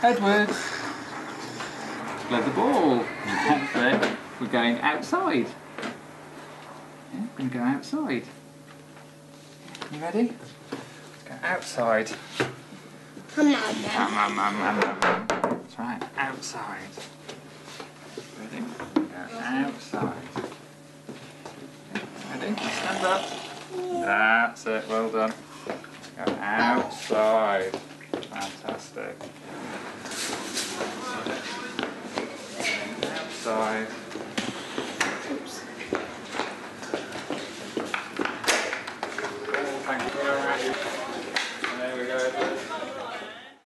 Edward! Play the ball. That's it. We're going outside. Yeah, we're going to go outside. You ready? Let's go outside. That's right, outside. Ready? Go outside. Ready? Stand up. That's it, well done. Go outside. Fantastic. Outside.